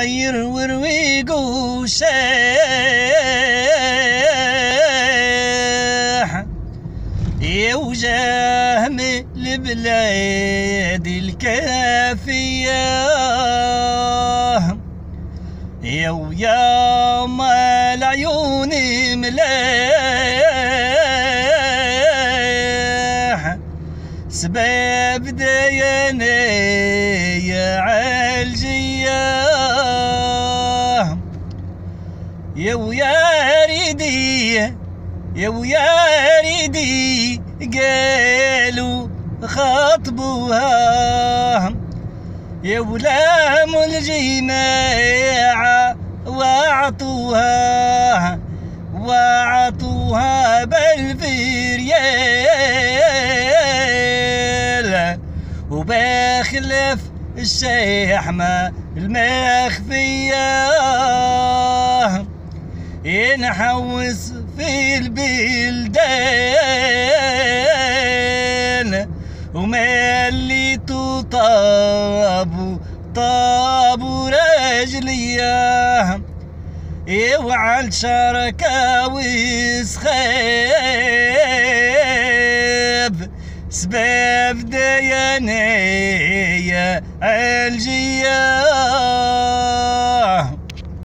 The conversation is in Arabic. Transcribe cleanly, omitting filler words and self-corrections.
يروي قوشاح يوجه من البلاد الكافية يا ما العيون ملاح سباب دياني يا عالجية يا ريدي قالوا خاطبوها يا ولام الجماعة وعطوها بالفريال وبخلف الشحمة المخفية ينحوس في البلدان ومليتو طابو رجليه يوعى الشركة ويسخاب سباب ديانية الجياه.